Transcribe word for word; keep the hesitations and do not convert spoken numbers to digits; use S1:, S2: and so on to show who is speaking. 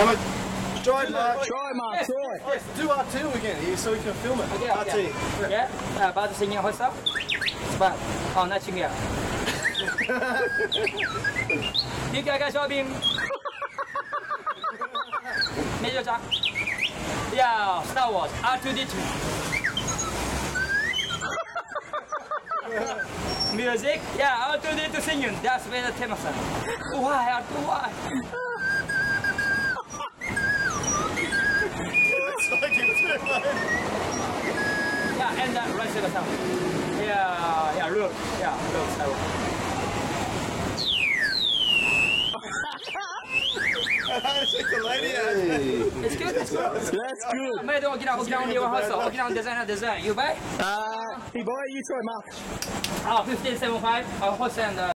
S1: Come on. Try, Mark.
S2: Try, Mark.
S3: Yes.
S2: Try.
S1: Yes. Do R two again here so we can film it.
S3: Okay,
S1: R T.
S3: okay. Yeah, uh, about the singing what's up? But, oh, not singing. Đi cái cái cho bim. Mấy giờ chắc? Yeah, Star Wars, R two D two. Music, yeah, R two D two singing. That's very famous. Why? R two why?
S1: It's like it's too late.
S3: Yeah, and uh, right side sound. Yeah, yeah, look, yeah, look, Star Wars.
S1: It's like the lady has.
S3: It's good, it's good.
S2: That's good.
S3: 咩都沖縄沖縄要開手，沖縄 design design，要 buy？
S2: Uh, he buy you try, Mark.
S3: Oh, fifteen seven five. Oh, what's and